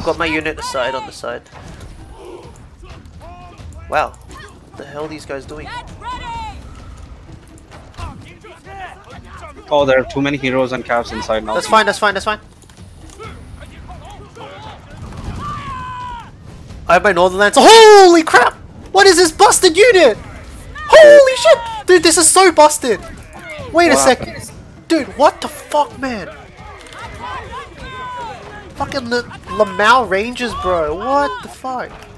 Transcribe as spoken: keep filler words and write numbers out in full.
I've got my unit aside on the side. Wow. What the hell are these guys doing? Oh, there are too many heroes and calves inside now. That's fine, that's fine, that's fine. I have my Northern Lancer. Holy crap! What is this busted unit? Holy shit! Dude, this is so busted! Wait a second. Dude, what the fuck, man? Fucking lmao Rangers, bro. What the fuck?